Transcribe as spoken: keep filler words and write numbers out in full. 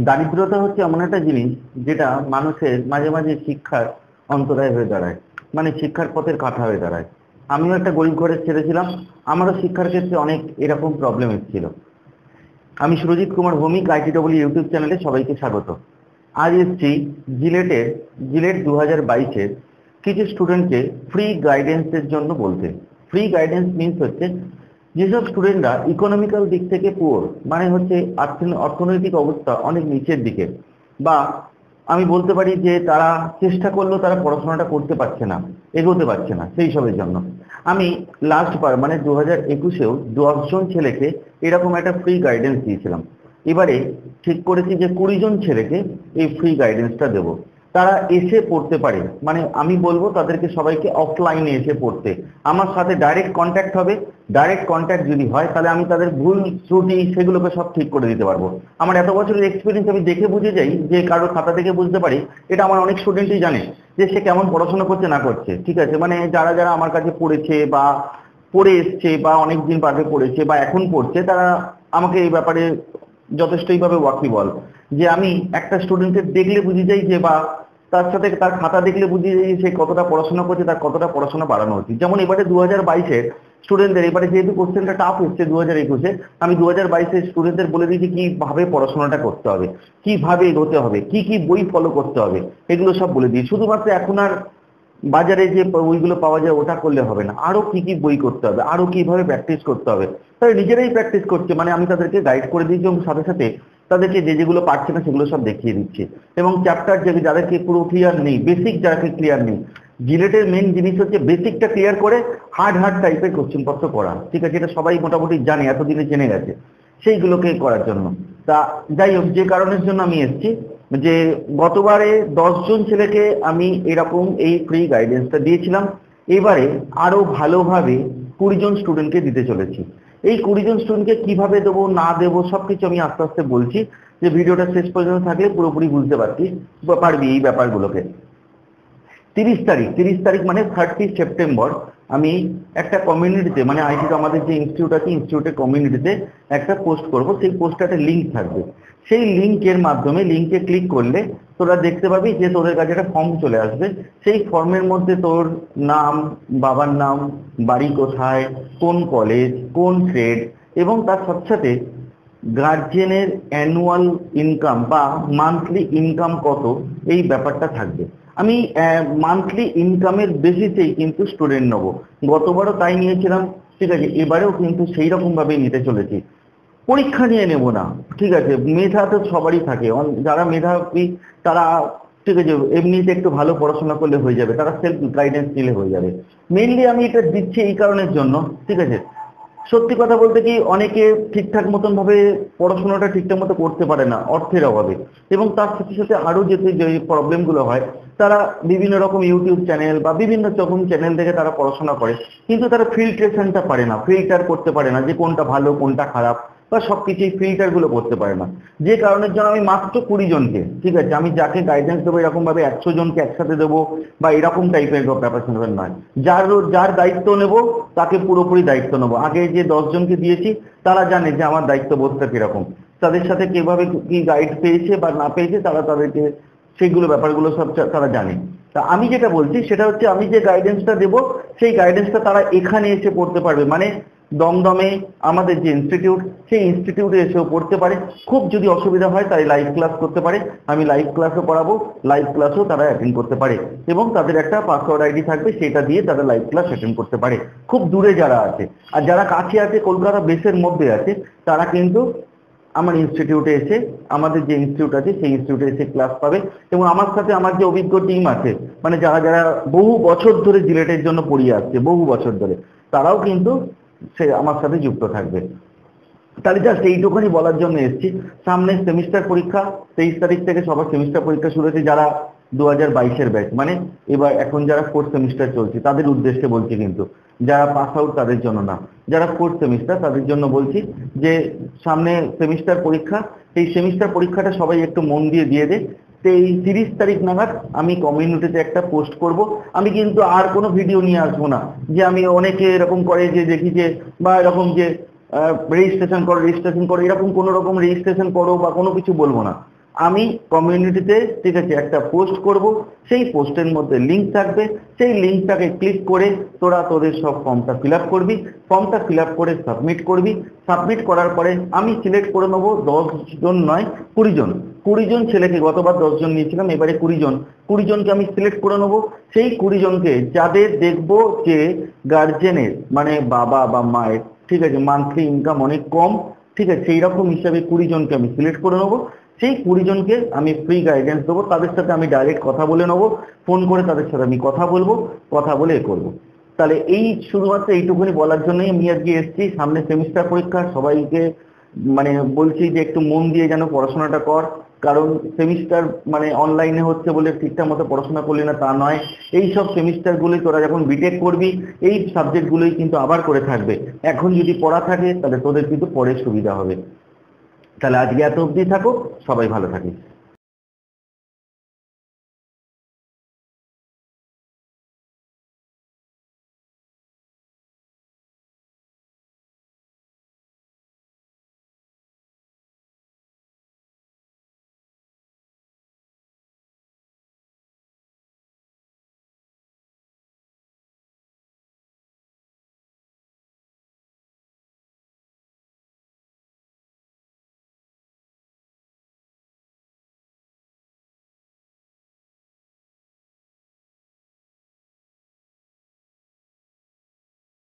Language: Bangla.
দারিদ্রতা হচ্ছে এমন একটা জিনিস যেটা মানুষের মাঝে মাঝে শিক্ষার অন্তরায় হয়ে দাঁড়ায়, মানে শিক্ষার পথের কাঁটা হয়ে দাঁড়ায়। আমিও একটা গরিব ঘরের ছেলে ছিলাম, আমারও শিক্ষার ক্ষেত্রে অনেক এরকম প্রবলেম এসেছিল। আমি সুরজিৎ কুমার ভৌমিক, আইটিডব্লিউ ইউটিউব চ্যানেলে সবাইকে স্বাগত। আজ এসেছি জিলেটের জিলেট দু হাজার বাইশের কিছু স্টুডেন্টকে ফ্রি গাইডেন্সের জন্য বলতে। ফ্রি গাইডেন্স মিনস হচ্ছে যেসব স্টুডেন্টরা ইকোনমিক্যাল দিক থেকে পুয়ার, মানে হচ্ছে অর্থনৈতিক অবস্থা অনেক নিচের দিকে, বা আমি বলতে পারি যে তারা চেষ্টা করলেও তারা পড়াশোনাটা করতে পারছে না, এগোতে পারছে না, সেই সবের জন্য আমি লাস্ট বার মানে দু হাজার একুশেও দশজন ছেলেকে এরকম একটা ফ্রি গাইডেন্স দিয়েছিলাম। এবারে ঠিক করেছি যে কুড়ি জন ছেলেকে এই ফ্রি গাইডেন্সটা দেব। তারা এসে পড়তে পারে, মানে আমি বলবো তাদেরকে সবাইকে অফলাইনে এসে পড়তে। আমার সাথে ডাইরেক্ট কন্ট্যাক্ট হবে। ডাইরেক্ট কন্ট্যাক্ট যদি হয় তাহলে আমি তাদের ভুল ত্রুটি সেগুলোকে সব ঠিক করে দিতে পারবো। আমার এত বছরের এক্সপিরিয়েন্স, আমি দেখে বুঝে যাই যে কারোর খাতা থেকে বুঝতে পারি। এটা আমার অনেক স্টুডেন্টই জানে যে সে কেমন পড়াশোনা করছে না করছে, ঠিক আছে। মানে যারা যারা আমার কাছে পড়েছে বা পড়ে এসছে বা অনেক দিন আগে পড়েছে বা এখন পড়ছে, তারা আমাকে এই ব্যাপারে যথেষ্টইভাবে ওয়াকিবল। যে আমি একটা স্টুডেন্টের দেখলে বুঝে যাই যে, বা তার সাথে তার খাতা দেখলে বুঝে যাই সে কতটা পড়াশোনা করছে, তার কতটা পড়াশোনা বাড়ানো উচিত। যেমন এবারে দু হাজার বাইশের স্টুডেন্টদের, এবারে যেহেতু কোশ্চেনটা টাফ এসছে দু হাজার একুশে, আমি দু হাজার বাইশের স্টুডেন্টদের বলে দিয়েছি কিভাবে পড়াশোনাটা করতে হবে, কিভাবে এগোতে হবে, কি কি বই ফলো করতে হবে, এগুলো সব বলে দিই। শুধুমাত্র এখন আর বাজারে যে বইগুলো পাওয়া যায় ওটা করলে হবে না, আরো কি কি বই করতে হবে, আরো কিভাবে প্র্যাকটিস করতে হবে। তাই নিজেরাই প্র্যাকটিস করছে, মানে আমি তাদেরকে গাইড করে দিয়েছি এবং সাথে সাথে তাদেরকে যে যেগুলো পারছে না সেগুলো সব দেখিয়ে দিচ্ছি। এবং চ্যাপ্টার যে যাদেরকে পুরো ক্লিয়ার নেই, বেসিক যাদেরকে ক্লিয়ার নেই, জিলেটের মেন জিনিস হচ্ছে বেসিকটা ক্লিয়ার করে হার্ড হার্ড টাইপের কোশ্চেন পত্র করা, ঠিক আছে। এটা সবাই মোটামুটি জানে, এতদিনে জেনে গেছে, সেইগুলোকে করার জন্য। তা যাই হোক, যে কারণের জন্য আমি এসেছি, যে গতবারে দশজন ছেলেকে আমি এরকম এই ফ্রি গাইডেন্সটা দিয়েছিলাম, এবারে আরো ভালোভাবে কুড়ি জন স্টুডেন্টকে দিতে চলেছি। এই কুড়ি জন স্টুডেন্টকে কিভাবে দেবো না দেবো সবকিছু আমি আস্তে আস্তে বলছি, যে ভিডিওটা শেষ পর্যন্ত থাকলে পুরোপুরি বুঝতে পারছি পারবি এই ব্যাপারগুলোকে। তিরিশ তারিখ তিরিশ তারিখ মানে থার্টি সেপ্টেম্বর আমি একটা কমিউনিটিতে, মানে আইটি আমাদের যে ইনস্টিটিউট আছে ইনস্টিটিউটের কমিউনিটিতে একটা পোস্ট করব। সেই পোস্টে একটা লিঙ্ক থাকবে, সেই লিঙ্কের মাধ্যমে লিঙ্কে ক্লিক করলে তোরা দেখতে পাবি যে তোদের কাছে একটা ফর্ম চলে আসবে। সেই ফর্মের মধ্যে তোর নাম, বাবার নাম, বাড়ি কোথায়, কোন কলেজ, কোন ট্রেড, এবং তার সাথে সাথে গার্জেনের অ্যানুয়াল ইনকাম বা মান্থলি ইনকাম কত, এই ব্যাপারটা থাকবে। আমি মান্থলি ইনকামের বেসিসেই কিন্তু স্টুডেন্ট নেবো, গতবারও তাই নিয়েছিলাম, ঠিক আছে। এবারেও কিন্তু সেই রকম ভাবেই নিতে চলেছি। পরীক্ষা নিয়ে নেব না, ঠিক আছে। মেধা তো সবারই থাকে, যারা মেধাবী তারা, ঠিক আছে, এমনিতে একটু ভালো পড়াশোনা করলে হয়ে যাবে, তারা সেলফ গাইডেন্স নিলে হয়ে যাবে। মেইনলি আমি এটা দিচ্ছি এই কারণের জন্য, ঠিক আছে। সত্যি কথা বলতে কি, অনেকে ঠিকঠাক মতন ভাবে পড়াশোনাটা ঠিকঠাক মতো করতে পারে না অর্থের অভাবে, এবং তার সাথে সাথে আরো যেতে যে প্রবলেমগুলো হয়, তারা বিভিন্ন রকম ইউটিউব চ্যানেল বা বিভিন্ন রকম চ্যানেল থেকে তারা পড়াশোনা করে, কিন্তু তারা ফিল্ট্রেশনটা পারে না, ফিল্টার করতে পারে না যে কোনটা ভালো কোনটা খারাপ, বা সবকিছুই ফিল্টার গুলো করতে পারে না। যে কারণের জন্য আমি মাত্র কুড়ি জনকে, ঠিক আছে, আমি যাকে গাইডেন্স দেবো এরকম ভাবে একশো জনকে একসাথে দেবো বা এরকম টাইপের ব্যাপার স্যাপার নয়। যার যার দায়িত্ব নেব তাকে পুরোপুরি দায়িত্ব নেবো। আগে যে দশ জনকে দিয়েছি তারা জানে যে আমার দায়িত্ববোধটা কিরকম, তাদের সাথে কিভাবে কি গাইড পেয়েছে বা না পেয়েছে তারা তাদেরকে সেইগুলো ব্যাপারগুলো সব তারা জানে। তা আমি যেটা বলছি সেটা হচ্ছে, আমি যে গাইডেন্সটা দেবো সেই গাইডেন্সটা তারা এখানে এসে পড়তে পারবে, মানে দমদমে আমাদের যে ইনস্টিটিউট সেই ইনস্টিটিউটে এসেও পড়তে পারে। খুব যদি অসুবিধা হয় তাই লাইভ ক্লাস করতে পারে, আমি লাইভ ক্লাসও করাবো, লাইভ ক্লাসও তারা অ্যাটেন্ড করতে পারে, এবং তাদের একটা পাসওয়ার্ড আইডি থাকবে, সেটা দিয়ে তারা লাইভ ক্লাস অ্যাটেন্ড করতে পারে। খুব দূরে যারা আছে, আর যারা কাছে আছে কলকাতা বেসের মধ্যে আছে, তারা কিন্তু আমার ইনস্টিটিউটে এসে, আমাদের যে ইনস্টিটিউট আছে সেই ইনস্টিটিউটে এসে ক্লাস পাবে। এবং আমার সাথে আমার যে অভিজ্ঞ টিম আছে, মানে যারা যারা বহু বছর ধরে জিলেটের জন্য পড়িয়ে আসছে, বহু বছর ধরে, তারাও কিন্তু সে আমার সাথে যুক্ত থাকবে। তাহলে জাস্ট এইটুকুনি বলার জন্য এসেছি। সামনে সেমিস্টার পরীক্ষা, তেইশ তারিখ থেকে সবার সেমিস্টার পরীক্ষা শুরু হয়েছে। যারা দু হাজার বাইশের ব্যাচ, মানে এবার এখন যারা ফোর্থ সেমিস্টার চলছে তাদের উদ্দেশ্যে বলছি, কিন্তু যারা পাস আউট তাদের জন্য না, যারা ফোর্থ সেমিস্টার তাদের জন্য বলছি যে সামনে সেমিস্টার পরীক্ষা, এই সেমিস্টার পরীক্ষাটা সবাই একটু মন দিয়ে দিয়ে দে। তো এই তিরিশ তারিখ নাগাদ আমি কমিউনিটিতে একটা পোস্ট করব। আমি কিন্তু আর কোনো ভিডিও নিয়ে আসবো না, যে আমি অনেকে এরকম করে যে দেখি যে, বা এরকম যে রেজিস্ট্রেশন করো রেজিস্ট্রেশন করো এরকম কোনো রকম রেজিস্ট্রেশন করো বা কোনো কিছু বলবো না। আমি কমিউনিটিতে ঠিক আছে একটা পোস্ট করব, সেই পোস্টের মধ্যে লিঙ্ক থাকবে, সেই লিঙ্কটাকে ক্লিক করে তোরা তোদের সব ফর্মটা ফিল আপ করবি, ফর্মটা ফিল আপ করে সাবমিট করবি। সাবমিট করার পরে আমি সিলেক্ট করে নেবো দশ জন নয় কুড়ি জন কুড়ি জন ছেলেকে, গতবার দশ জন নিয়েছিলাম, এবারে কুড়ি জন কুড়ি জনকে আমি সিলেক্ট করে নেবো। সেই কুড়ি জনকে যাদের দেখবো যে গার্জেনের মানে বাবা বা মায়ের ঠিক আছে মান্থলি ইনকাম অনেক কম, ঠিক আছে সেই রকম হিসাবে কুড়ি জনকে আমি সিলেক্ট করে নেবো। সেই কুড়ি জনকে আমি ফ্রি গাইডেন্স দেবো, তাদের সাথে আমি ডাইরেক্ট কথা বলে নেবো, ফোন করে তাদের সাথে আমি কথা বলবো, কথা বলে এ করবো। তাহলে এই শুধুমাত্র এইটুকুনি বলার জন্যই আমি আজকে এসেছি। সামনে সেমিস্টার পরীক্ষা, সবাইকে মানে বলছি যে একটু মন দিয়ে যেন পড়াশোনাটা কর, কারণ সেমিস্টার মানে অনলাইনে হচ্ছে বলে ঠিকঠাক মতো পড়াশোনা করলি না তা নয়। এই সব সেমিস্টারগুলি তোরা যখন বিটেক করবি এই সাবজেক্টগুলোই কিন্তু আবার করে থাকবে, এখন যদি পড়া থাকে তাহলে তোদের কিন্তু পরে সুবিধা হবে। তাহলে আজকে এত অবধি থাকো, সবাই ভালো থাকিস।